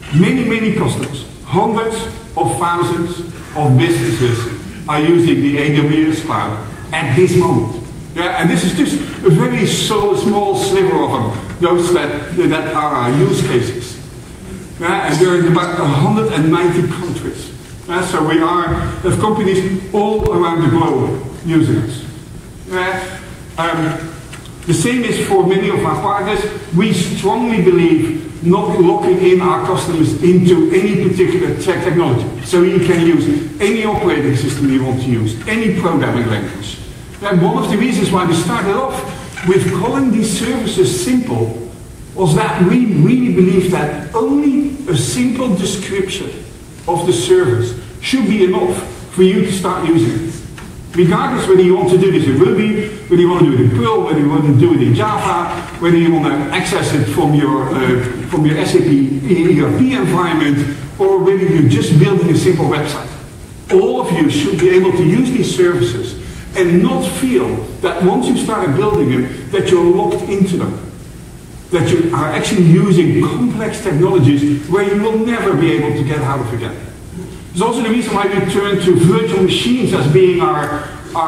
Many customers, hundreds of thousands of businesses are using the AWS cloud at this moment. Yeah, and this is just a very small sliver of them, those that are our use cases. Yeah, and they're in about 190 countries. Yeah, so we have companies all around the globe using us. The same is for many of our partners. We strongly believe not locking in our customers into any particular technology. So you can use any operating system you want to use, any programming language. And one of the reasons why we started off with calling these services simple was that we really believe that only a simple description of the service should be enough for you to start using it. Regardless whether you want to do this in Ruby, whether you want to do it in Perl, whether you want to do it in Java, whether you want to access it from your SAP ERP environment, or whether you're just building a simple website. All of you should be able to use these services and not feel that once you started building them, that you're locked into them. That you are actually using complex technologies where you will never be able to get out of again. It's also the reason why we turn to virtual machines as being our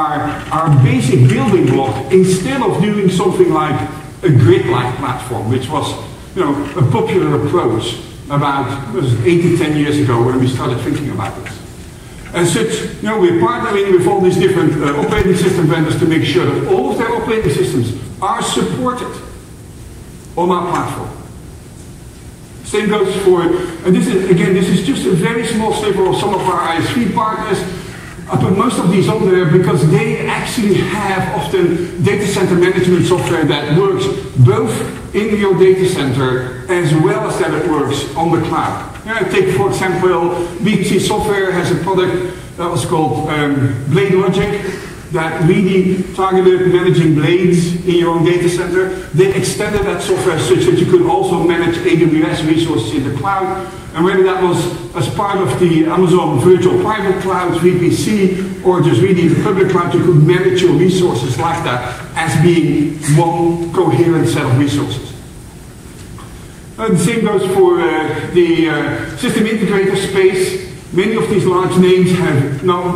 basic building block, instead of doing something like a grid-like platform, which was a popular approach about 8 to 10 years ago when we started thinking about this. As such, we're partnering with all these different operating system vendors to make sure that all of their operating systems are supported on our platform. Same goes for, and this is just a very small sliver of some of our ISV partners. I put most of these on there because they actually have often data center management software that works both in your data center as well as that it works on the cloud. Take, for example, BT Software has a product that was called Blade Logic that really targeted managing blades in your own data center. They extended that software such that you could also manage AWS resources in the cloud. And whether that was as part of the Amazon Virtual Private Cloud, VPC, or just really the public cloud, you could manage your resources like that as being one coherent set of resources. The same goes for the system integrator space. Many of these large names have now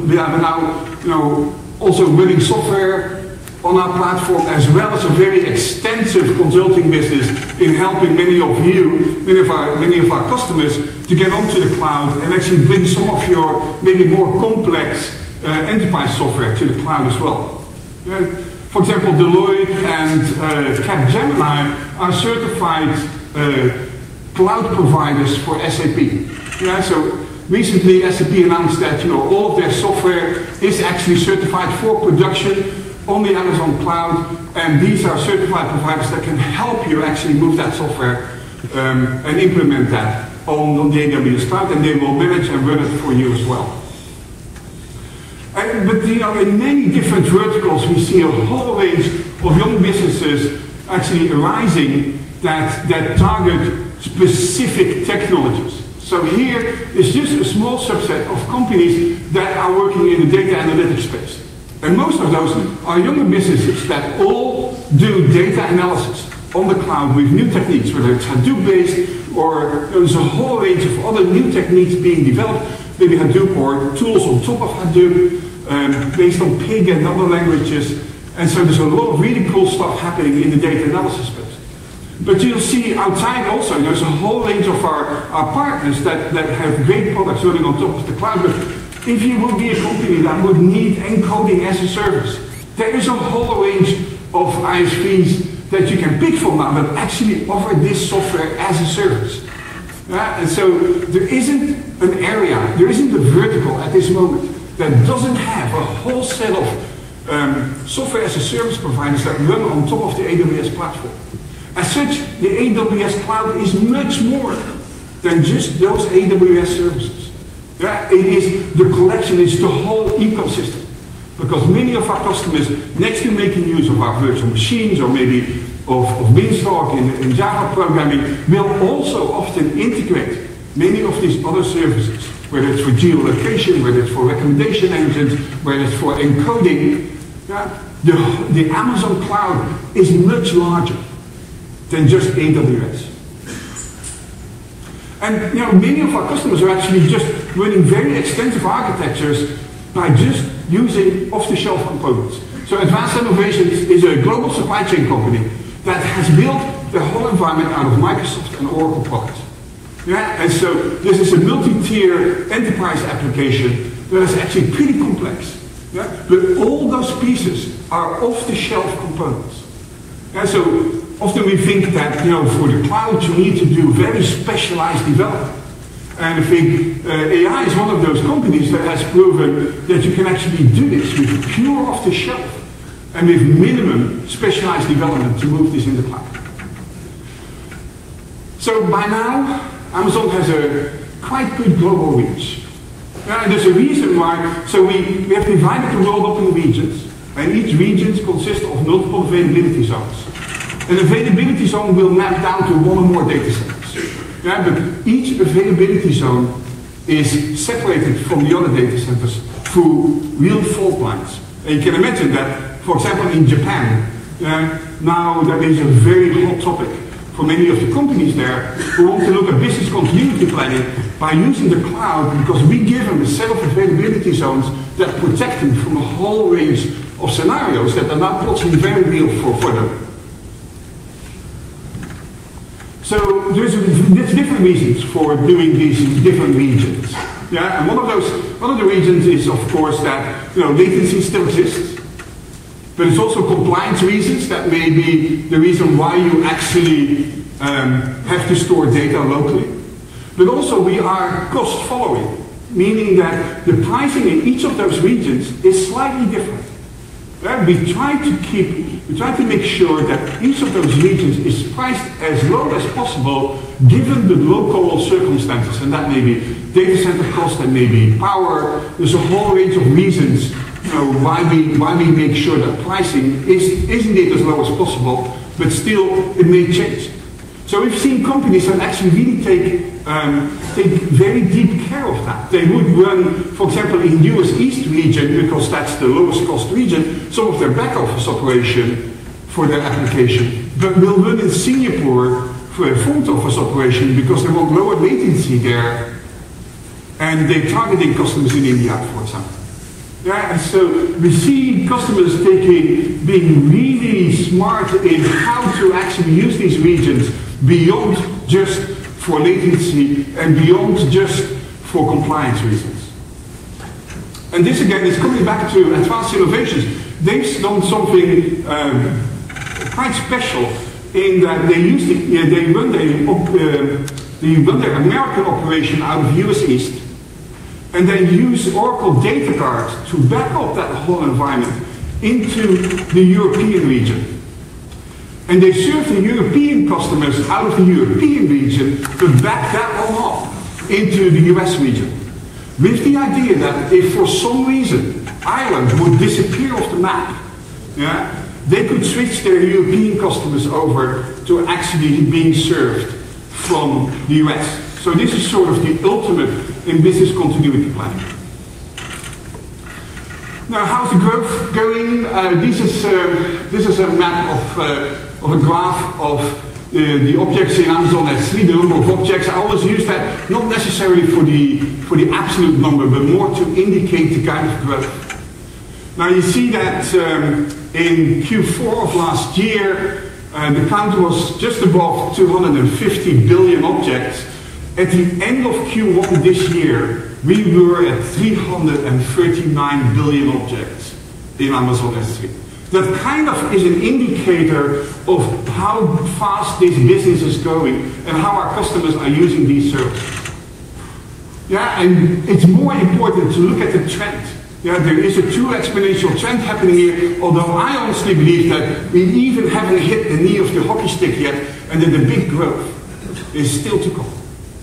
also running software on our platform, as well as a very extensive consulting business in helping many of our customers to get onto the cloud and actually bring some of your maybe more complex enterprise software to the cloud as well. For example, Deloitte and Capgemini are certified cloud providers for SAP. So recently SAP announced that all of their software is actually certified for production on the Amazon cloud, and these are certified providers that can help you actually move that software and implement that on the AWS cloud, and they will manage and run it for you as well. But in many different verticals we see a whole range of young businesses actually arising that target specific technologies. So here is just a small subset of companies that are working in the data analytics space. And most of those are younger businesses that all do data analysis on the cloud with new techniques, whether it's Hadoop-based or there's a whole range of other new techniques being developed, maybe Hadoop or tools on top of Hadoop, based on Pig and other languages. And so there's a lot of really cool stuff happening in the data analysis space. But you'll see outside also, there's a whole range of our partners that have great products running on top of the cloud. But if you would be a company that would need encoding as a service, there is a whole range of ISVs that you can pick from now that actually offer this software as a service. And so there isn't an area, there isn't a vertical at this moment that doesn't have a whole set of software as a service providers that run on top of the AWS platform. As such, the AWS cloud is much more than just those AWS services. It is the collection, it's the whole ecosystem. Because many of our customers, next to making use of our virtual machines or maybe of Beanstalk in Java programming, will also often integrate many of these other services, whether it's for geolocation, whether it's for recommendation engines, whether it's for encoding. The Amazon cloud is much larger than just AWS. And many of our customers are actually just running very extensive architectures by just using off-the-shelf components. So Advanced Innovations is a global supply chain company that has built the whole environment out of Microsoft and Oracle products. Yeah, and so this is a multi-tier enterprise application that is actually pretty complex. Yeah? But all those pieces are off-the-shelf components. Yeah, so often we think that for the cloud you need to do very specialized development. And I think AI is one of those companies that has proven that you can actually do this with pure off-the-shelf and with minimum specialized development to move this in the cloud. So by now, Amazon has a quite good global reach. And there's a reason why. So we have divided the world up in regions, and each region consists of multiple availability zones. An availability zone will map down to one or more data centers. Yeah, but each availability zone is separated from the other data centers through real fault lines. And you can imagine that, for example, in Japan, now that is a very hot topic for many of the companies there who want to look at business continuity planning by using the cloud, because we give them a set of availability zones that protect them from a whole range of scenarios that are not possibly very real for them. So there's different reasons for doing these different regions. Yeah, and one of the reasons is, of course, that latency still exists, but it's also compliance reasons that may be the reason why you actually have to store data locally. But also we are cost following, meaning that the pricing in each of those regions is slightly different. Yeah, we try to make sure that each of those regions is priced as low as possible given the local circumstances, and that may be data center cost, that may be power. There's a whole range of reasons why we make sure that pricing is indeed as low as possible, but still it may change. So we've seen companies that actually really take very deep care of that. They would run, for example, in US East region, because that's the lowest cost region, some of their back office operation for their application, but will run in Singapore for a front office operation because they want lower latency there, and they're targeting customers in India, for example. Yeah, and so we see customers being really smart in how to actually use these regions beyond just for latency and beyond just for compliance reasons. And this again is coming back to Advanced Innovations. They've done something quite special in that they run their American operation out of US East, and then use Oracle data cards to back up that whole environment into the European region. And they serve the European customers out of the European region to back that one up into the US region. With the idea that if for some reason Ireland would disappear off the map, yeah, they could switch their European customers over to actually being served from the US. So this is sort of the ultimate in business continuity planning. Now, how's the growth going? This is a map of a graph of the objects in Amazon S3, the number of objects. I always use that not necessarily for the absolute number, but more to indicate the kind of growth. Now you see that in Q4 of last year, the count was just above 250 billion objects. At the end of Q1 this year, we were at 339 billion objects in Amazon S3. That kind of is an indicator of how fast this business is going and how our customers are using these services. Yeah, and it's more important to look at the trend. Yeah, there is a true exponential trend happening here, although I honestly believe that we even haven't hit the knee of the hockey stick yet, and that the big growth is still to come.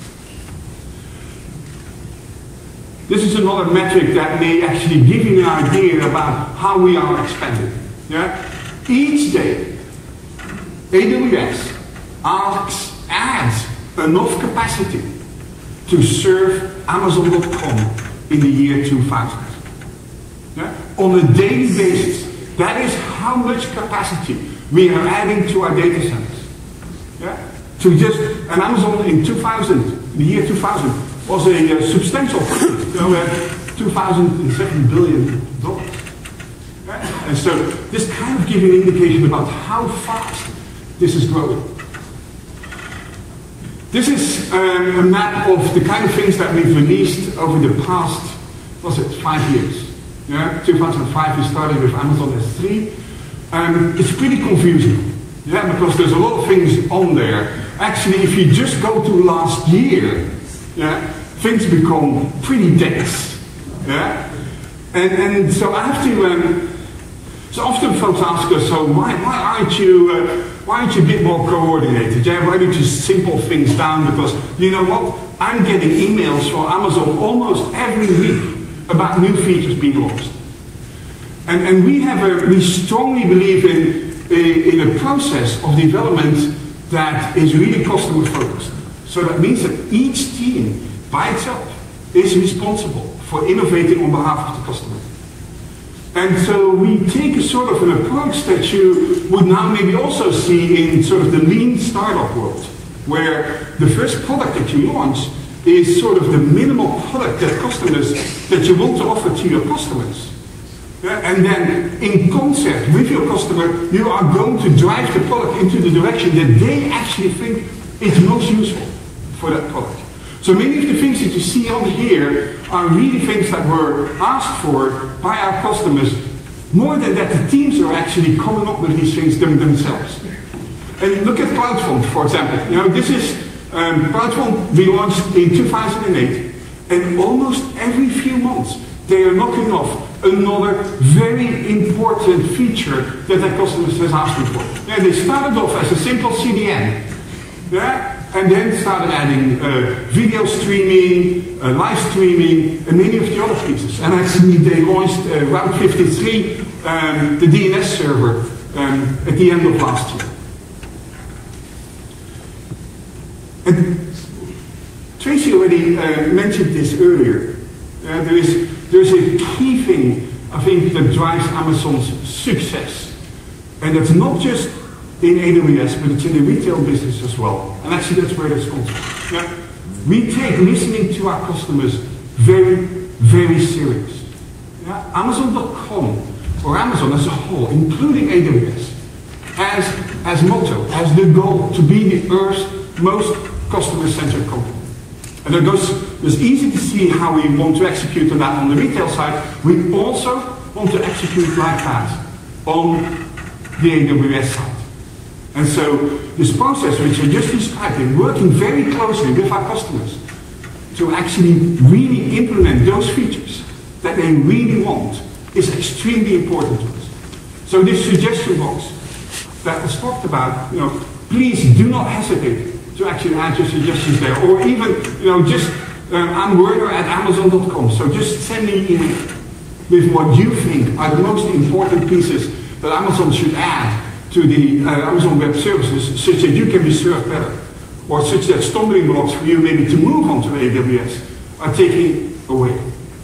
This is another metric that may actually give you an idea about how we are expanding. Yeah? Each day, AWS adds enough capacity to serve Amazon.com in the year 2000. Yeah? On a daily basis, that is how much capacity we are adding to our data centers. Yeah? And Amazon in 2000 the year 2000 was a substantial $2,007 billion. And so this kind of gives you an indication about how fast this is growing. This is a map of the kind of things that we've released over the past, 5 years. 2005 we started with Amazon S3. It's pretty confusing, because there's a lot of things on there. Actually, if you just go to last year, things become pretty dense. And so I have to. So often folks ask us, so why aren't you a bit more coordinated? Why don't you simple things down? Because you know what? I'm getting emails from Amazon almost every week about new features being launched. And we strongly believe in a process of development that is really customer focused. So that means that each team by itself is responsible for innovating on behalf of the customer. And so we take a sort of an approach that you would now maybe also see in sort of the lean startup world, where the first product that you launch is sort of the minimal product that you want to offer to your customers. And then in concert with your customer, you are going to drive the product into the direction that they actually think is most useful for that product. So many of the things that you see on here are really things that were asked for by our customers, more than that the teams are actually coming up with these things themselves. And look at CloudFront, for example. This is CloudFront we launched in 2008, and almost every few months they are knocking off another very important feature that their customers has asked them for. They started off as a simple CDN. And then started adding video streaming, live streaming, and many of the other pieces. And actually they launched Route 53, the DNS server, at the end of last year. And Tracy already mentioned this earlier. There's a key thing, I think, that drives Amazon's success. And it's not just in AWS, but it's in the retail business as well. And actually that's where this comes from. We take listening to our customers very, very serious. Amazon.com, or Amazon as a whole, including AWS, as motto, as the goal to be the Earth's most customer-centric company. And it's easy to see how we want to execute on that on the retail side. We also want to execute like that on the AWS side. And so this process which I just described, in working very closely with our customers to actually really implement those features that they really want, is extremely important to us. So this suggestion box that was talked about, please do not hesitate to actually add your suggestions there, or even, I'm Werner at Amazon.com, so just send me an email with what you think are the most important pieces that Amazon should add to the Amazon Web Services, such that you can be served better, or such that stumbling blocks for you maybe to move on to AWS are taken away.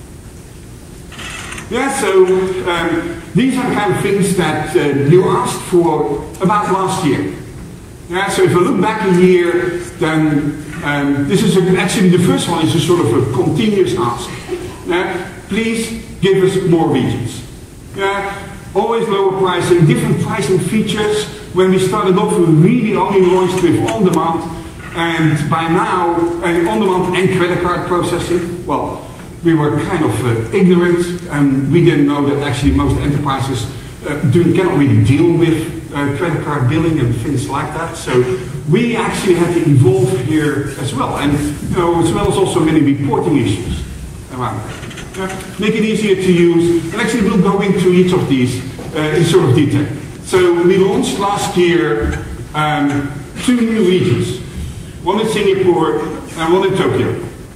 So these are the kind of things that you asked for about last year. So if I look back a year, then this is actually the first one is a sort of a continuous ask. Please give us more regions. Always lower pricing, different pricing features. When we started off, we really only launched with on-demand, and by now, on-demand and credit card processing. Well, we were kind of ignorant, and we didn't know that actually most enterprises cannot really deal with credit card billing and things like that. So we actually had to evolve here as well, and as well as also many reporting issues around that. Make it easier to use, and actually we'll go into each of these in sort of detail. So we launched last year 2 new regions, one in Singapore and one in Tokyo.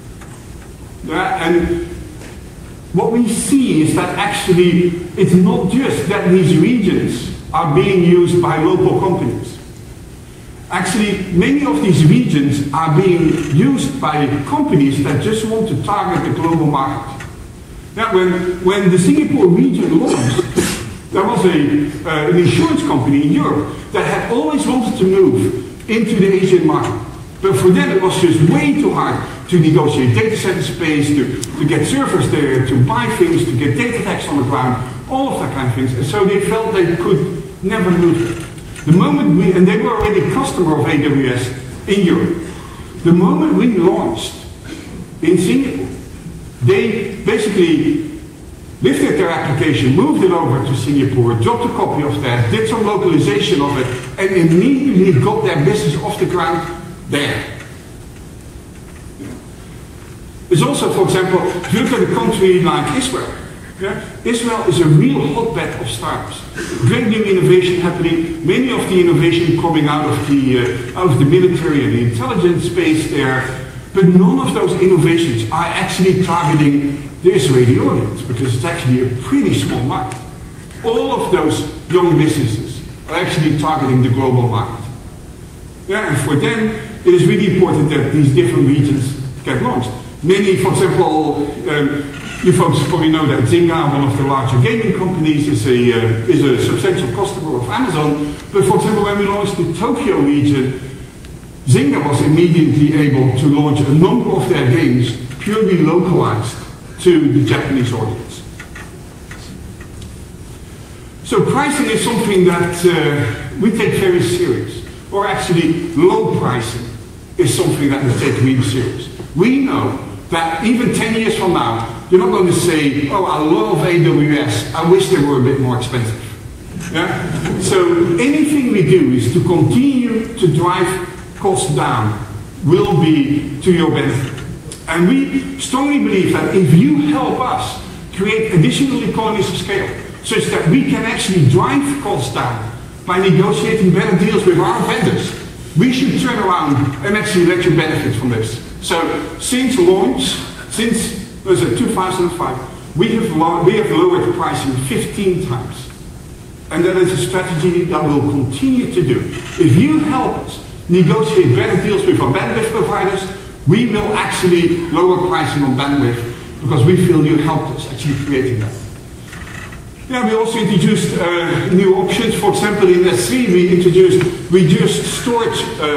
And what we see is that actually it's not just that these regions are being used by local companies. Actually, many of these regions are being used by companies that just want to target the global market. When the Singapore region launched, there was an insurance company in Europe that had always wanted to move into the Asian market. But for them, it was just way too hard to negotiate data center space, to get servers there, to buy things, to get data tags on the ground, all of that kind of things. And so they felt they could never lose it. The moment and they were already a customer of AWS in Europe. The moment we launched in Singapore, they basically lifted their application, moved it over to Singapore, dropped a copy of that, did some localization of it, and immediately got their business off the ground there. There's also, for example, if you look at a country like Israel, Israel is a real hotbed of startups. Great new innovation happening, many of the innovation coming out of the military and the intelligence space there, but none of those innovations are actually targeting the Israeli audience, because it's actually a pretty small market. All of those young businesses are actually targeting the global market. And for them, it is really important that these different regions get launched. Many, for example, you folks probably know that Zynga, one of the larger gaming companies, is a substantial customer of Amazon. But for example, when we launched the Tokyo region, Zynga was immediately able to launch a number of their games purely localized to the Japanese audience. So pricing is something that we take very serious. Or actually, low pricing is something that we take really serious. We know that even 10 years from now, you're not going to say, oh, I love AWS, I wish they were a bit more expensive. Yeah? So anything we do is to continue to drive costs down will be to your benefit. And we strongly believe that if you help us create additional economies of scale, such that we can actually drive costs down by negotiating better deals with our vendors, we should turn around and actually let you benefit from this. So since launch, since 2005, we have lowered the pricing 15 times. And that is a strategy that we'll continue to do. If you help us negotiate better deals with our bandwidth providers, we will actually lower pricing on bandwidth, because we feel you helped us actually creating that. Yeah, we also introduced new options. For example, in S3 we introduced reduced storage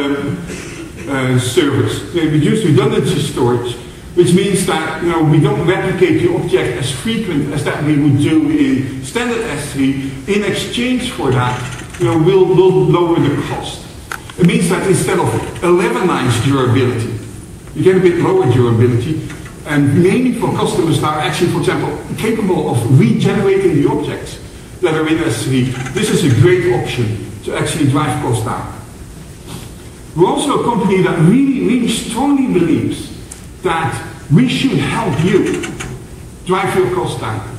service, reduced redundancy storage, which means that we don't replicate the object as frequent as that we would do in standard S3. In exchange for that, we'll lower the cost. It means that instead of 11 nines durability, you get a bit lower durability, and mainly for customers that are actually, for example, capable of regenerating the objects that are in S3. This is a great option to actually drive costs down. We're also a company that really strongly believes that we should help you drive your costs down.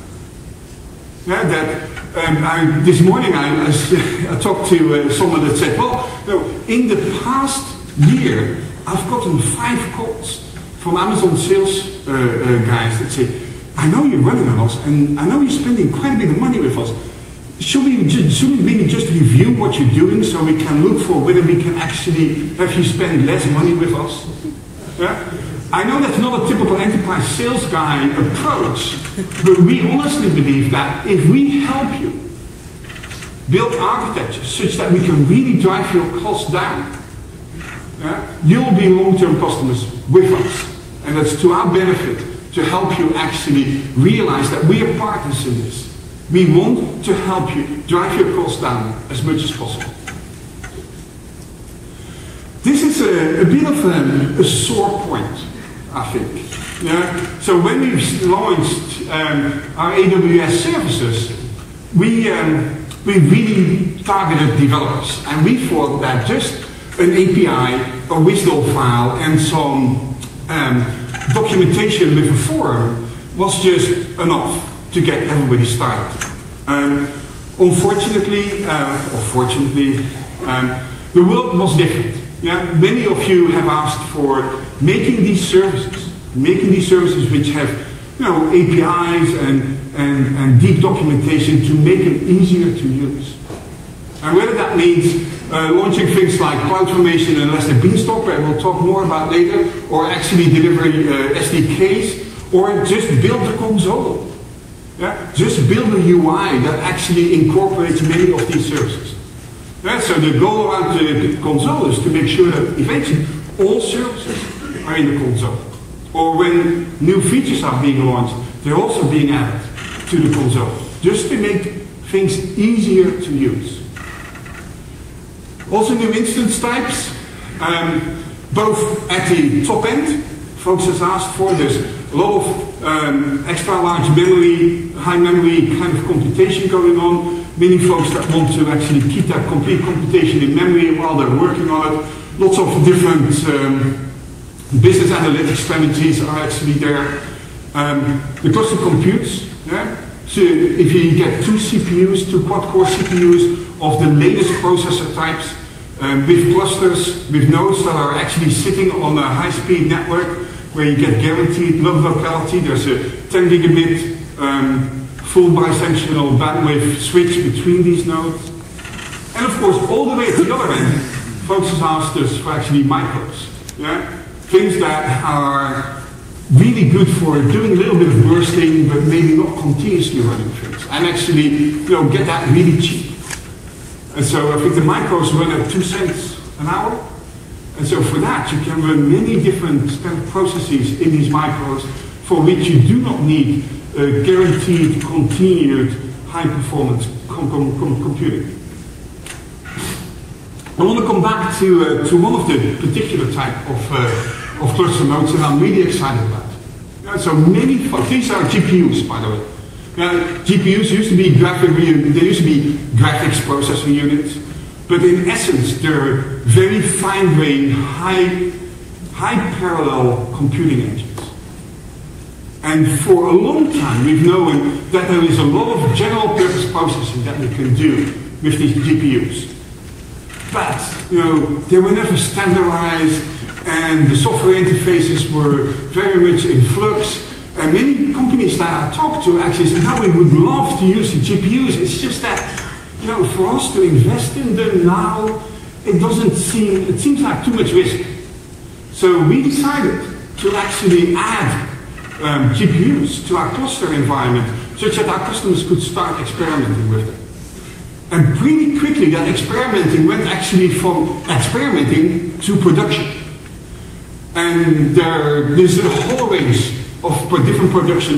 Yeah, this morning I talked to someone that said, well, in the past year, I've gotten 5 calls from Amazon sales guys that say, I know you're running on us, and I know you're spending quite a bit of money with us. Should we maybe just review what you're doing so we can look for whether we can actually have you spend less money with us? Yeah? I know that's not a typical enterprise sales guy approach, but we honestly believe that if we help you build architecture such that we can really drive your costs down, you'll be long-term customers with us. And that's to our benefit to help you actually realize that we are partners in this. We want to help you drive your costs down as much as possible. This is a bit of a sore point, I think. Yeah? So when we launched our AWS services, we really targeted developers. And we thought that just an API, a WSDL file, and some documentation with a forum was just enough to get everybody started. Unfortunately, or fortunately, the world was different. Yeah? Many of you have asked for making these services which have APIs and deep documentation to make them easier to use. And whether that means launching things like CloudFormation and Elastic Beanstalk, where we'll talk more about later, or actually delivering SDKs, or just build a console. Yeah? Just build a UI that actually incorporates many of these services. Yeah? So the goal around the console is to make sure that eventually all services are in the console. Or when new features are being launched, they're also being added to the console, just to make things easier to use. Also new instance types, both at the top end, folks has asked for. There's a lot of extra large memory, high memory kind of computation going on. Many folks that want to actually keep that complete computation in memory while they're working on it. Lots of different business analytics strategies are actually there. The cluster computes. Yeah? So if you get two CPUs, two quad-core CPUs of the latest processor types, with clusters, with nodes that are actually sitting on a high-speed network where you get guaranteed low locality. There's a 10 gigabit full bidirectional bandwidth switch between these nodes. And of course, all the way at the other end, folks have asked us for actually micros. Yeah? Things that are really good for doing a little bit of bursting, but maybe not continuously running things. And actually, get that really cheap. And so I think the micros run at 2 cents an hour. And so for that, you can run many different kind of processes in these micros for which you do not need guaranteed, continued, high-performance computing. I want to come back to one of the particular type of cluster nodes that I'm really excited about. So many, these are GPUs, by the way. GPUs used to be graphics processing units, but in essence, they're very fine-grained, high parallel computing engines. And for a long time, we've known that there is a lot of general purpose processing that we can do with these GPUs. But, they were never standardized, and the software interfaces were very much in flux. And many companies that I talked to actually said, no, we would love to use the GPUs. It's just that, for us to invest in them now, it seems like too much risk. So we decided to actually add GPUs to our cluster environment, such that our customers could start experimenting with them. And pretty quickly, that experimenting went actually from experimenting to production. And there's a whole range of different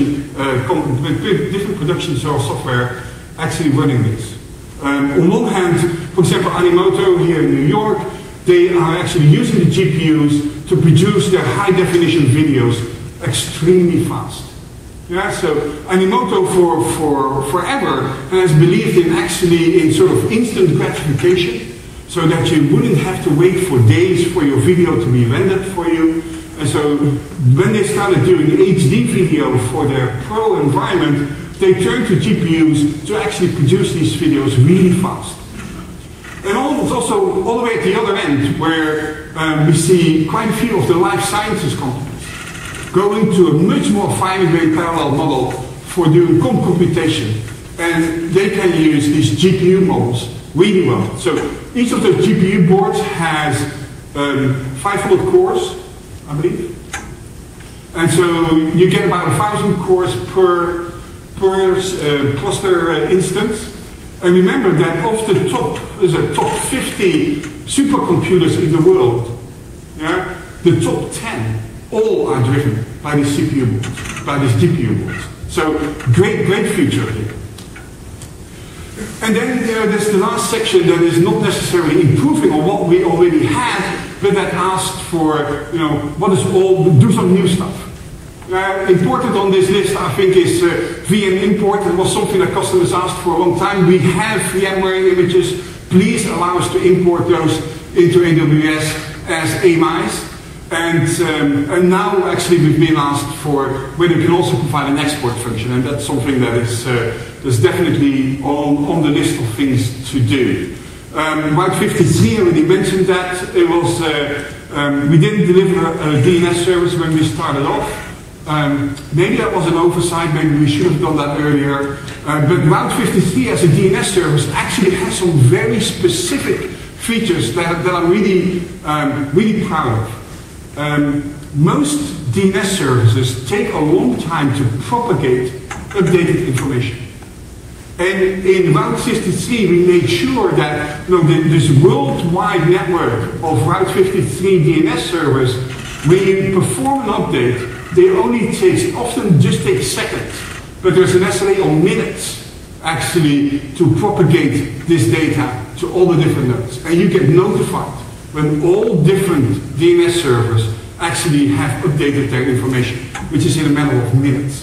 production software actually running this. On one hand, for example, Animoto here in New York, they are actually using the GPUs to produce their high-definition videos extremely fast. Yeah, so Animoto for forever has believed in sort of instant gratification, so that you wouldn't have to wait for days for your video to be rendered for you. And so when they started doing HD video for their pro environment, they turned to GPUs to actually produce these videos really fast. And also all the way at the other end, where we see quite a few of the life sciences companies going to a much more fine-grained parallel model for doing computation. And they can use these GPU models really well. So each of the GPU boards has 500 cores, I believe. And so you get about 1,000 cores per cluster instance. And remember that of the top 50 supercomputers in the world, yeah, the top 10 all are driven by these CPU boards, by these GPU boards. So great future here. And then there's the last section that is not necessarily improving on what we already had, but that asked for, do some new stuff. Important on this list, I think, is VM import. It was something that customers asked for a long time. We have VMware images. Please allow us to import those into AWS as AMIs. And now, actually, we've been asked for whether we can also provide an export function, and that's something that is definitely on the list of things to do. Route 53, I already mentioned that. It was we didn't deliver a DNS service when we started off. Maybe that was an oversight, maybe we should have done that earlier. But Route 53 as a DNS service actually has some very specific features that I'm really proud of. Most DNS services take a long time to propagate updated information. And in Route 53, we made sure that this worldwide network of Route 53 DNS servers, when you perform an update, they only often just take seconds, but there's an SLA on minutes actually to propagate this data to all the different nodes. And you get notified when all different DNS servers actually have updated their information, which is in a matter of minutes.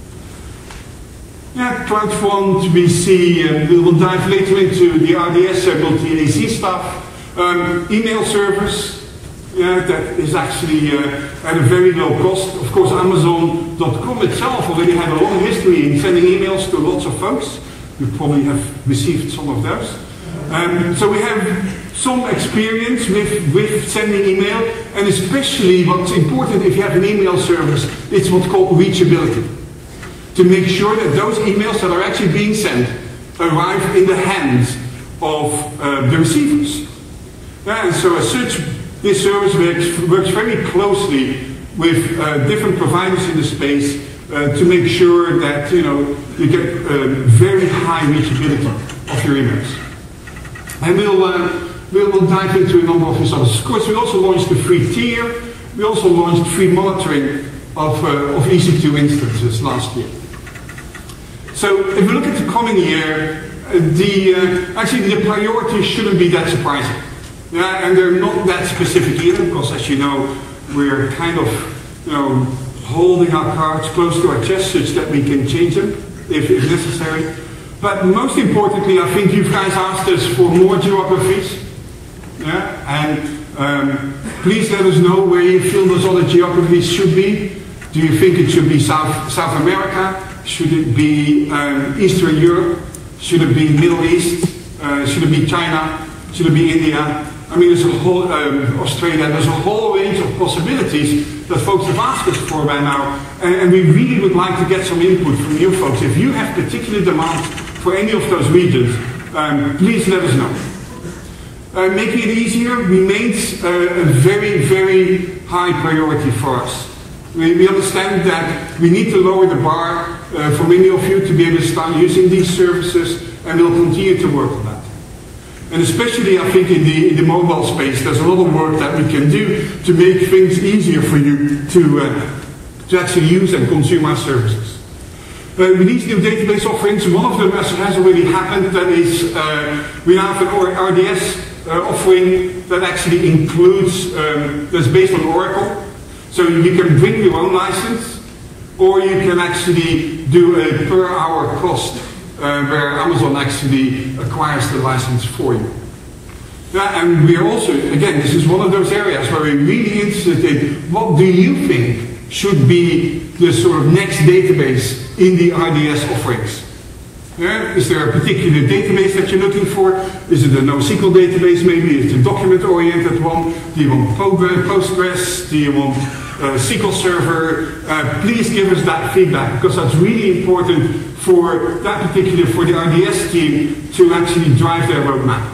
Yeah, CloudFront, we see, we will dive later into the RDS multi-AZ stuff. Email servers, that is actually at a very low cost. Of course, Amazon.com itself already had a long history in sending emails to lots of folks. You probably have received some of those. So we have some experience with sending email, and especially what's important if you have an email service, it's what's called reachability. To make sure that those emails that are actually being sent arrive in the hands of the receivers. And so as such, this service works very closely with different providers in the space to make sure that you get very high reachability of your emails. And we'll dive into a number of these others. Of course, we also launched the free tier. We also launched free monitoring of EC2 instances last year. So if we look at the coming year, actually the priorities shouldn't be that surprising. Yeah, and they're not that specific either, because as you know, we're kind of holding our cards close to our chest such that we can change them if necessary. But most importantly, I think you guys asked us for more geographies. Yeah, and please let us know where you feel those other geographies should be. Do you think it should be South America? Should it be Eastern Europe? Should it be Middle East? Should it be China? Should it be India? I mean, there's a whole Australia. There's a whole range of possibilities that folks have asked us for by now, and we really would like to get some input from you folks. If you have particular demands for any of those regions, please let us know. Making it easier remains a very, very high priority for us. We understand that we need to lower the bar for many of you to be able to start using these services, and we'll continue to work on that. And especially, I think, in the mobile space, there's a lot of work that we can do to make things easier for you to actually use and consume our services. With these new database offerings, one of them has already happened. That is, we now have an RDS offering that actually includes, that's based on Oracle. So you can bring your own license, or you can actually do a per hour cost where Amazon actually acquires the license for you. Yeah, and we are also, again, this is one of those areas where we're really interested in what do you think should be the sort of next database in the RDS offerings. Yeah? Is there a particular database that you're looking for? Is it a NoSQL database maybe? Is it a document-oriented one? Do you want Postgres? Do you want SQL Server? Please give us that feedback, because that's really important for that particular, for the RDS team to actually drive their roadmap.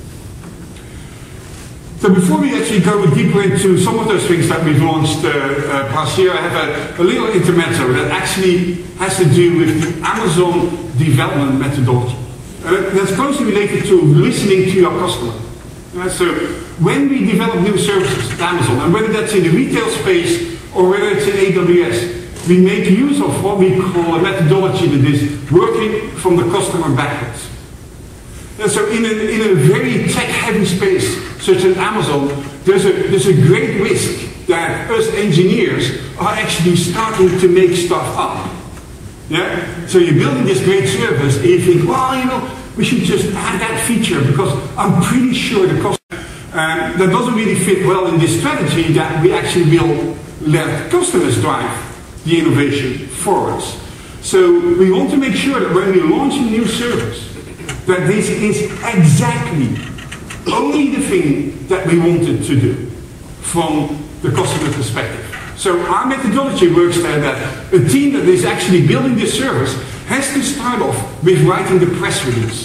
So before we actually go deeper into some of those things that we've launched past year, I have a little intermezzo that actually has to do with the Amazon development methodology. That's closely related to listening to your customer. So when we develop new services at Amazon, and whether that's in the retail space or whether it's in AWS, we make use of what we call a methodology that is working from the customer backwards. And so in a very tech-heavy space, such as Amazon, there's a great risk that us engineers are actually starting to make stuff up. Yeah? So you're building this great service, and you think, well, we should just add that feature, because I'm pretty sure the customer, that doesn't really fit well in this strategy that we actually will let customers drive the innovation for us. So we want to make sure that when we launch a new service, that this is exactly only the thing that we wanted to do from the customer perspective. So our methodology works there that a team that is actually building this service has to start off with writing the press release.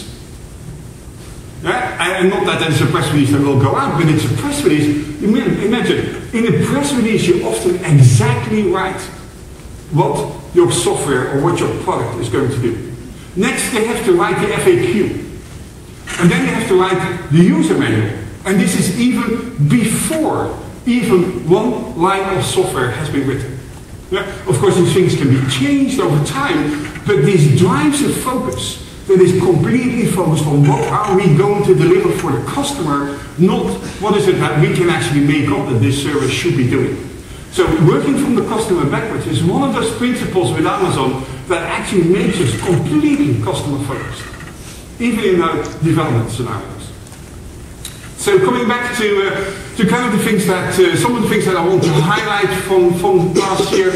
Yeah? And not that it's a press release that will go out, but it's a press release. Imagine, in a press release you often exactly write what your software or what your product is going to do. Next, they have to write the FAQ. And then they have to write the user manual. And this is even before even one line of software has been written. Yeah? Of course, these things can be changed over time, but this drives a focus that is completely focused on what are we going to deliver for the customer, not what is it that we can actually make up that this service should be doing. So working from the customer backwards is one of those principles with Amazon that actually makes us completely customer focused, even in our development scenarios. So coming back to kind of the things that, some of the things that I want to highlight from last year,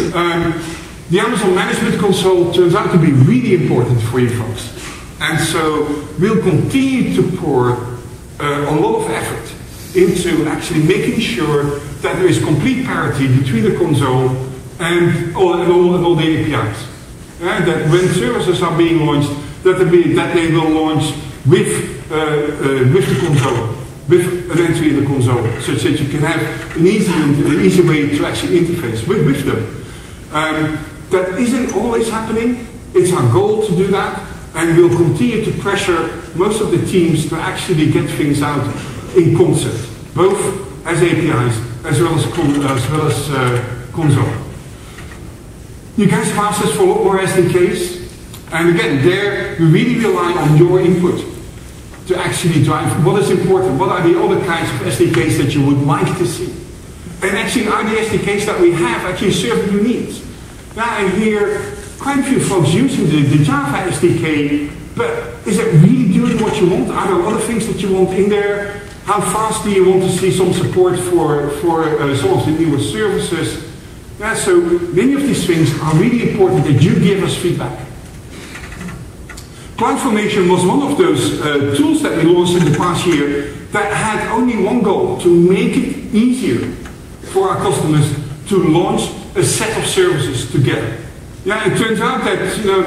the Amazon Management Console turns out to be really important for you folks. And so we'll continue to pour a lot of effort into actually making sure that there is complete parity between the console and all the APIs. That when services are being launched, that they will launch with the console, with an entry in the console, such that you can have an easy way to actually interface with them. That isn't always happening. It's our goal to do that, and we'll continue to pressure most of the teams to actually get things out in concert, both as APIs as well as console. You guys have asked us for a lot more SDKs, and again, there we really rely on your input to actually drive what is important, what are the other kinds of SDKs that you would like to see. And actually, are the SDKs that we have actually serving your needs? Now I hear quite a few folks using the Java SDK, but is it really doing what you want? Are there other things that you want in there? How fast do you want to see some support for some of the newer services? Yeah, so many of these things are really important that you give us feedback. CloudFormation was one of those tools that we launched in the past year that had only one goal: to make it easier for our customers to launch a set of services together. Yeah, it turns out that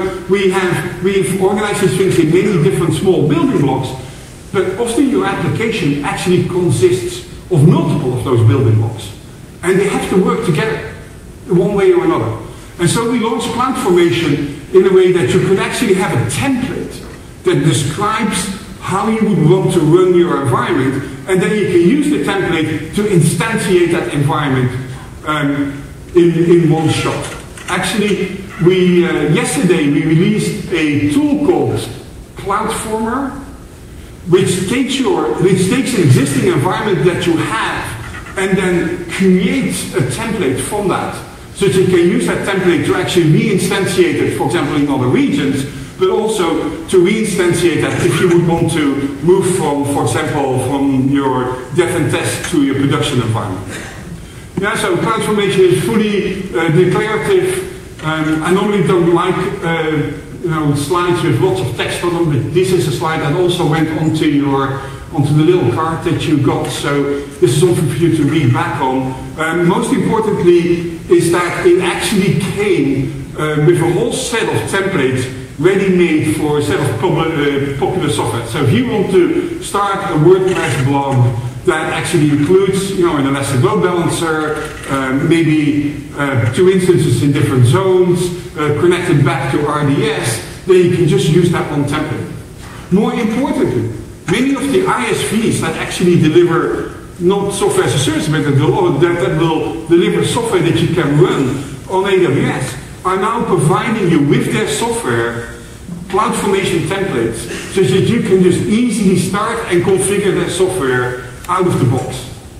we've organized these things in many different small building blocks, but often your application actually consists of multiple of those building blocks, and they have to work together one way or another. And so we launched CloudFormation in a way that you could actually have a template that describes how you would want to run your environment, and then you can use the template to instantiate that environment in one shot. Actually, yesterday we released a tool called CloudFormer, which takes an existing environment that you have and then creates a template from that, so that you can use that template to actually re-instantiate it, for example, in other regions, but also to re-instantiate that if you would want to move from, for example, from your dev and test to your production environment. Yeah, so CloudFormation is fully declarative. I normally don't like slides with lots of text on them, but this is a slide that also went onto the little card that you got, so this is something for you to read back on. Most importantly is that it actually came with a whole set of templates ready-made for a set of popular software. So if you want to start a WordPress blog that actually includes, an elastic load balancer, maybe 2 instances in different zones, connected back to RDS, then you can just use that one template. More importantly, many of the ISVs that actually deliver not software as a service, but that will deliver software that you can run on AWS, are now providing you with their software CloudFormation templates, so that you can just easily start and configure their software out of the box.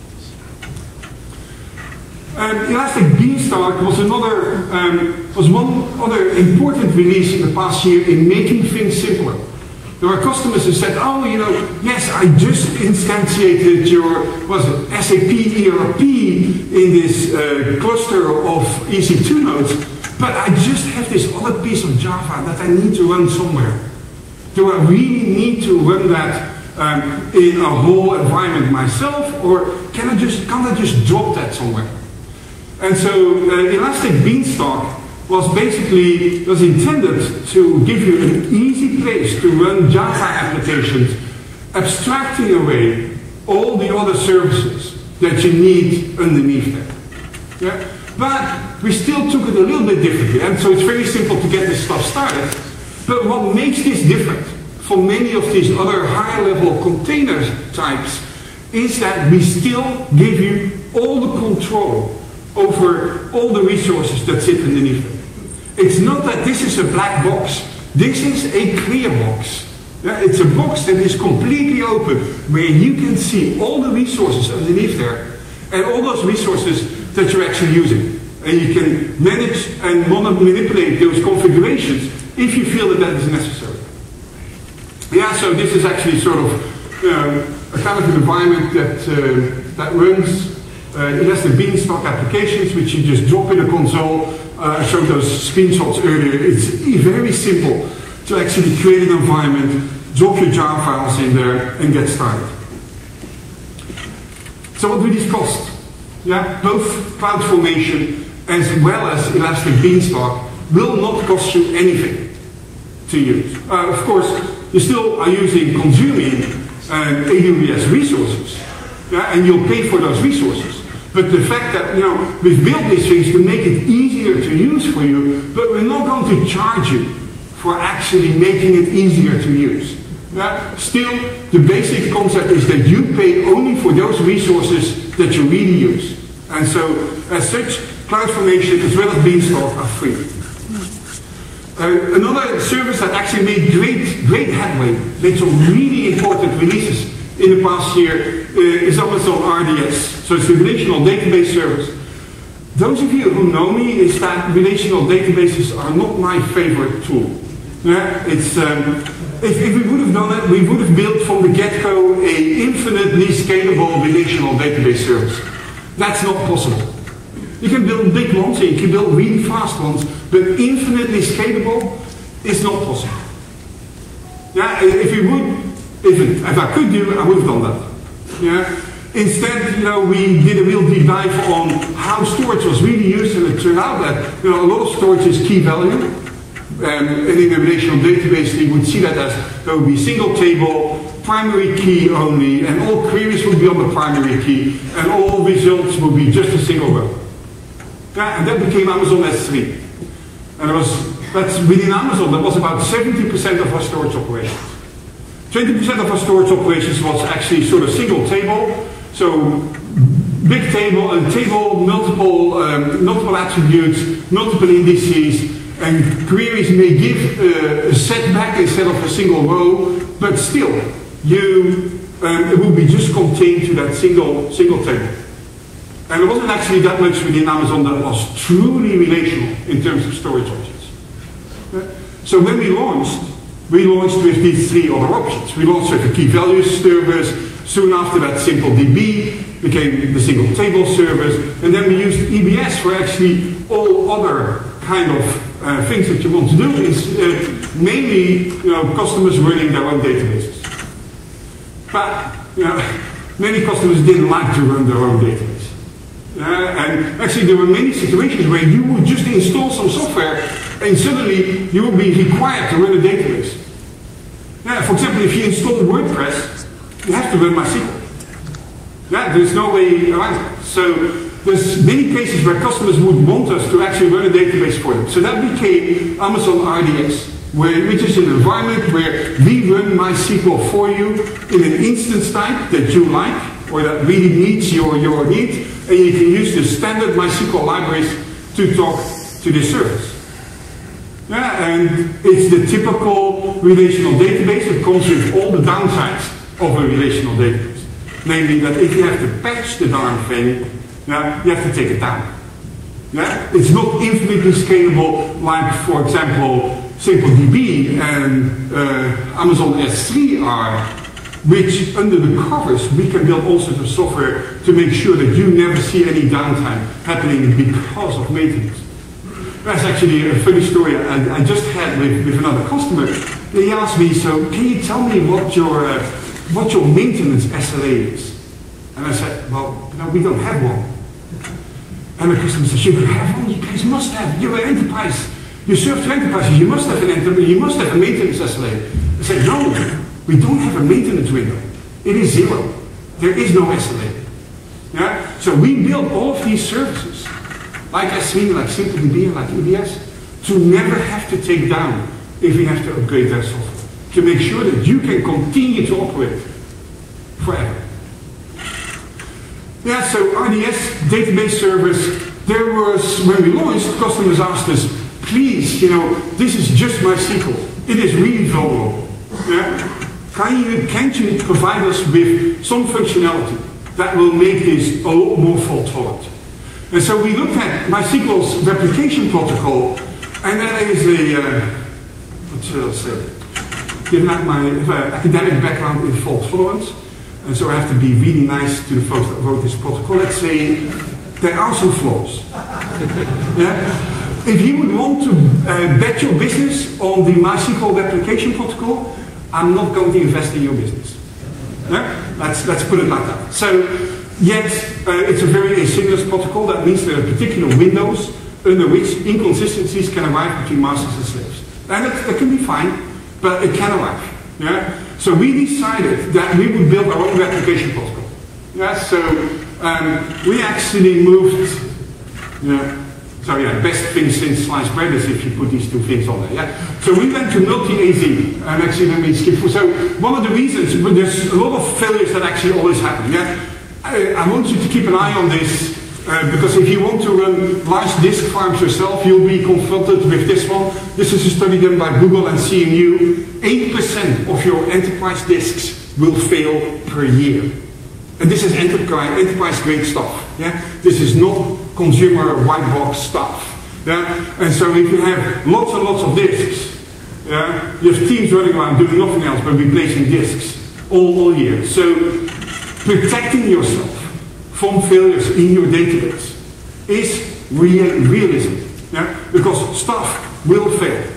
Elastic Beanstalk was one other important release in the past year in making things simpler. There are customers who said, yes, I just instantiated your SAP ERP in this cluster of EC2 nodes, but I just have this other piece of Java that I need to run somewhere. Do I really need to run that in a whole environment myself, or can't I just drop that somewhere? And so Elastic Beanstalk was intended to give you an easy place to run Java applications, abstracting away all the other services that you need underneath there. Yeah? But we still took it a little bit differently, and so it's very simple to get this stuff started. But what makes this different from many of these other high-level container types is that we still give you all the control over all the resources that sit underneath it. It's not that this is a black box. This is a clear box. Yeah, it's a box that is completely open, where you can see all the resources underneath there, and all those resources that you're actually using. And you can manage and manipulate those configurations if you feel that that is necessary. Yeah, so this is actually sort of a kind of an environment that runs. It has the Beanstalk applications, which you just drop in a console. I showed those screenshots earlier. It's very simple to actually create an environment, drop your jar files in there, and get started. So what do these cost? Yeah, both CloudFormation as well as Elastic Beanstalk will not cost you anything to use. Of course, you still are consuming AWS resources, yeah, and you'll pay for those resources. But the fact that, we've built these things to make it easier to use for you, but we're not going to charge you for actually making it easier to use. Yeah? Still, the basic concept is that you pay only for those resources that you really use. And so, as such, CloudFormation as well as Beanstalk are free. Another service that actually made great headway, made some really important releases in the past year, is Amazon RDS. So it's the relational database service. Those of you who know me is that relational databases are not my favorite tool. Yeah, it's, if we would have done it, we would have built from the get-go an infinitely scalable relational database service. That's not possible. You can build big ones, and you can build really fast ones, but infinitely scalable is not possible. Yeah, if I could do it, I would have done that. Yeah. Instead, we did a real deep dive on how storage was really used, and it turned out that a lot of storage is key value. And in a relational database, you would see that as there would be single table, primary key only, and all queries would be on the primary key, and all results would be just a single row. Yeah, and that became Amazon S3. And that's within Amazon, that was about 70% of our storage operations. 20% of our storage operations was actually sort of single table. So big table, a table, multiple attributes, multiple indices, and queries may give a setback instead of a single row, but still, it will be just contained to that single table. And there wasn't actually that much within Amazon that was truly relational in terms of storage options. So when we launched with these three other options. We launched with the key values service. Soon after that, SimpleDB became the single table service. And then we used EBS for actually all other kind of things that you want to do. Is mainly customers running their own databases. But many customers didn't like to run their own database. And actually there were many situations where you would just install some software and suddenly you will be required to run a database. For example, if you install WordPress, you have to run MySQL. There's no way around it. So there's many cases where customers would want us to actually run a database for them. So that became Amazon RDS, which is an environment where we run MySQL for you in an instance type that you like, or that really meets your need, and you can use the standard MySQL libraries to talk to this service. And it's the typical relational database that comes with all the downsides of a relational database. Namely that if you have to patch the darn thing, you have to take it down. It's not infinitely scalable like, for example, SimpleDB and Amazon S3 are, which under the covers we can build all sorts of software to make sure that you never see any downtime happening because of maintenance. That's actually a funny story I just had with another customer. They asked me, so can you tell me what your maintenance SLA is? And I said, well, no, we don't have one. And the customer said, you have one? You guys must have. You're an enterprise. You serve to enterprises. You must have a maintenance SLA. I said, no, we don't have a maintenance window. It is 0. There is no SLA. So we build all of these services, like S3, like SimpleDB, and like EBS, to never have to take down if we have to upgrade their software to make sure that you can continue to operate forever. Yeah, so RDS database service, there was, when we launched, customers asked us, please, this is just MySQL. It is really vulnerable. Yeah? Can't you provide us with some functionality that will make this a lot more fault tolerant? And so we looked at MySQL's replication protocol, and that is what should I say? Given that my academic background in fault tolerance, and so I have to be really nice to the folks that wrote this protocol. Let's say there are some flaws. Yeah? If you would want to bet your business on the MySQL replication protocol, I'm not going to invest in your business. Yeah? Let's put it like that. So, yet it's a very asynchronous protocol. That means there are particular windows under which inconsistencies can arise between masters and slaves. And it can be fine, but it can arise. Yeah? So we decided that we would build our own replication protocol. Yeah? So we actually moved. So yeah, best thing since sliced bread is if you put these two things on there. Yeah. So we went to multi-AZ, and actually let me skip. So one of the reasons, but there's a lot of failures that actually always happen. Yeah. I want you to keep an eye on this because if you want to run large disk farms yourself, you'll be confronted with this one. This is a study done by Google and CMU. 8% of your enterprise disks will fail per year. And this is enterprise grade stuff. Yeah? This is not consumer white box stuff. Yeah? And so if you have lots and lots of disks, yeah, you have teams running around doing nothing else but replacing disks all year. So protecting yourself from failures in your database is realism. Yeah? Because stuff will fail.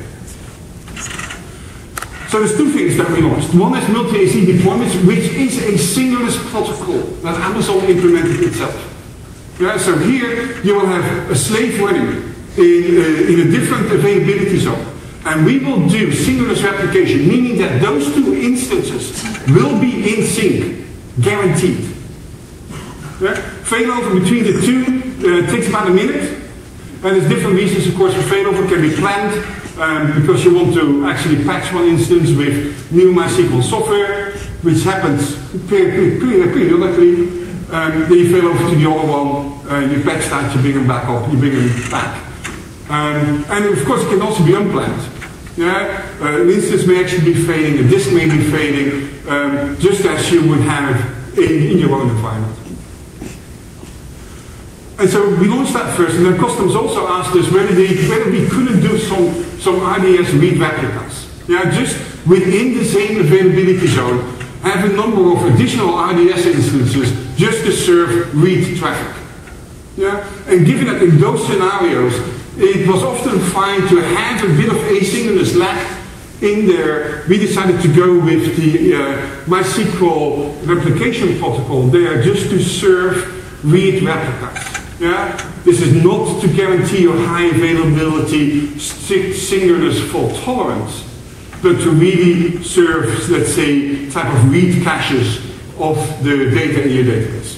So there's two things that we launched. One is multi-AZ deployments, which is a synchronous protocol that Amazon implemented itself. Yeah, so here you will have a slave running in a different availability zone. And we will do synchronous replication, meaning that those two instances will be in sync, guaranteed. Yeah? Failover between the two takes about a minute. And there's different reasons, of course, for failover. Can be planned. Because you want to actually patch one instance with new MySQL software, which happens periodically. Then you fail over to the other one, you patch that, you bring them back up, you bring them back. And of course it can also be unplanned. Yeah? An instance may actually be failing, a disk may be failing, just as you would have in your own environment. And so we launched that first, and then customers also asked us whether we couldn't do some RDS read replicas. Yeah, just within the same availability zone, have a number of additional RDS instances just to serve read traffic. Yeah? And given that in those scenarios, it was often fine to have a bit of asynchronous lag in there, we decided to go with the MySQL replication protocol there just to serve read replicas. Yeah? This is not to guarantee your high availability, strict synchronous fault tolerance, but to really serve, let's say, type of read caches of the data in your database.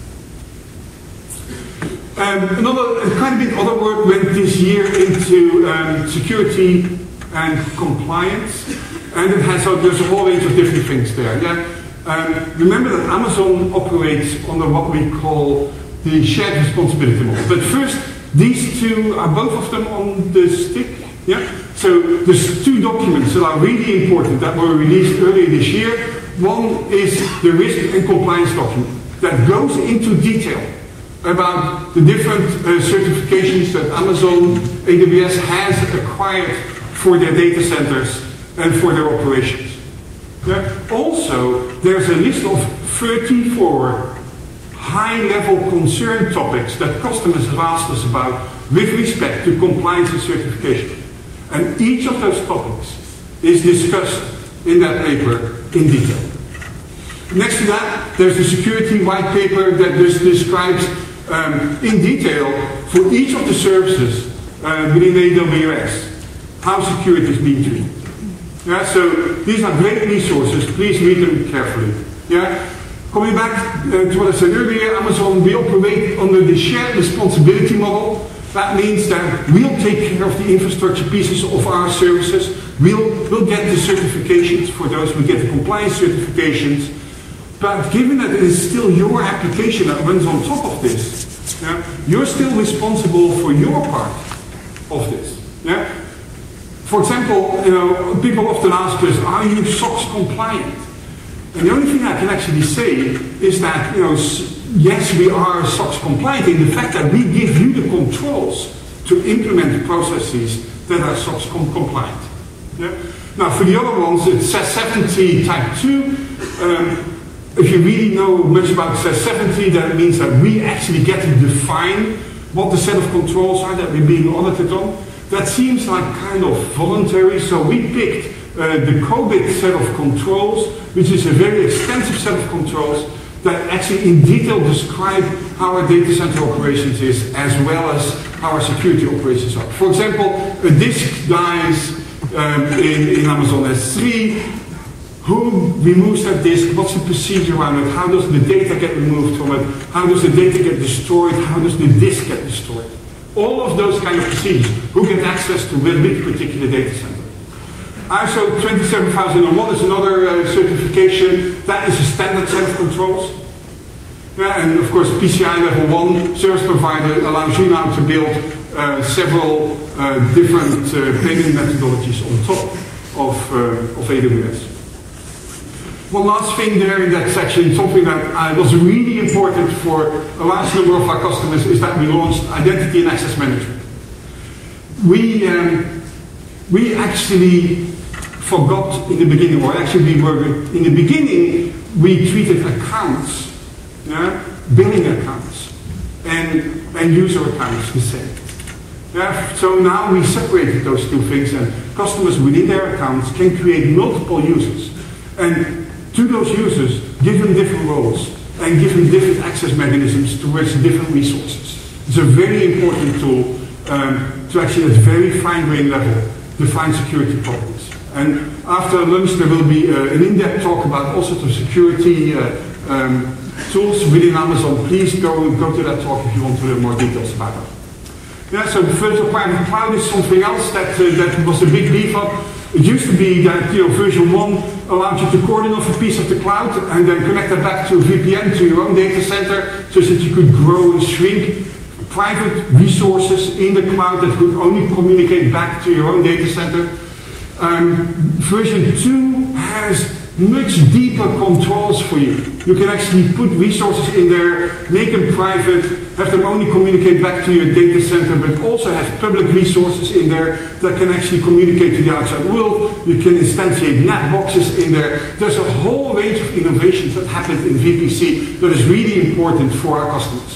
Another kind of bit other work went this year into security and compliance, and there's a whole range of different things there. Yeah? Remember that Amazon operates under what we call the shared responsibility model. But first, these two are both of them on the stick. Yeah? So there's two documents that are really important that were released earlier this year. One is the risk and compliance document that goes into detail about the different certifications that Amazon AWS has acquired for their data centers and for their operations. Yeah? Also, there's a list of 34 high-level concern topics that customers have asked us about with respect to compliance and certification. And each of those topics is discussed in that paper in detail. Next to that, there's the security white paper that describes in detail for each of the services within AWS how security is being treated. Yeah, so these are great resources. Please read them carefully. Yeah? Coming back to what I said earlier, Amazon, we operate under the shared responsibility model. That means that we'll take care of the infrastructure pieces of our services. We'll get the certifications for those. We get the compliance certifications. But given that it is still your application that runs on top of this, you're still responsible for your part of this. For example, people often ask us, are you SOX compliant? And the only thing I can actually say is that, yes, we are SOX compliant in the fact that we give you the controls to implement processes that are SOX compliant. Now, for the other ones, it's SAS 70 Type 2. If you really know much about SAS 70, that means that we actually get to define what the set of controls are that we're being audited on. That seems like kind of voluntary, so we picked the COBIT set of controls, which is a very extensive set of controls that actually in detail describe how our data center operations is, as well as how our security operations are. For example, a disk dies in Amazon S3. Who removes that disk? What's the procedure around it? How does the data get removed from it? How does the data get destroyed? How does the disk get destroyed? All of those kind of procedures. Who gets access to which particular data center? ISO 27001 is another certification. That is a standard set of controls. And of course, PCI level 1 service provider allows you now to build several different payment methodologies on top of AWS. One last thing there in that section, something that was really important for a large number of our customers, is that we launched identity and access management. We actually forgot in the beginning, or actually in the beginning, we treated accounts, billing accounts, and user accounts the same. So now we separated those two things, and customers within their accounts can create multiple users. And to those users, give them different roles and give them different access mechanisms towards different resources. It's a very important tool to actually, at a very fine-grained level, define security problems. And after lunch, there will be an in-depth talk about all sorts of security tools within Amazon. Please go to that talk if you want to learn more details about that. So the virtual private cloud is something else that was a big beef up. It used to be that version 1 allowed you to cordon off a piece of the cloud and then connect that back to a VPN to your own data center, so that you could grow and shrink private resources in the cloud that could only communicate back to your own data center. Version 2 has much deeper controls for you. You can actually put resources in there, make them private, have them only communicate back to your data center, but also have public resources in there that can actually communicate to the outside world. You can instantiate NAT boxes in there. There's a whole range of innovations that happened in VPC that is really important for our customers.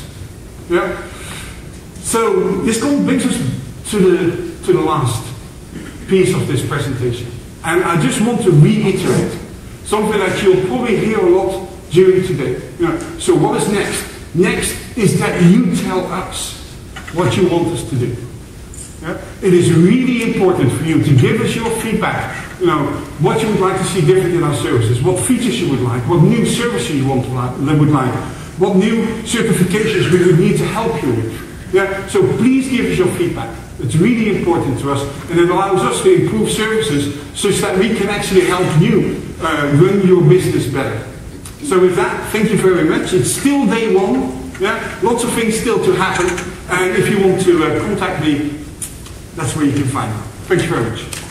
So this brings us to the last piece of this presentation. And I just want to reiterate something that you'll probably hear a lot during today. So what is next? Next is that you tell us what you want us to do. It is really important for you to give us your feedback. What you would like to see different in our services, what features you would like, what new services you would like, what new certifications we would need to help you with. So please give us your feedback. It's really important to us, and it allows us to improve services such that we can actually help you run your business better. So with that, thank you very much. It's still day 1. Lots of things still to happen. And if you want to contact me, that's where you can find me. Thank you very much.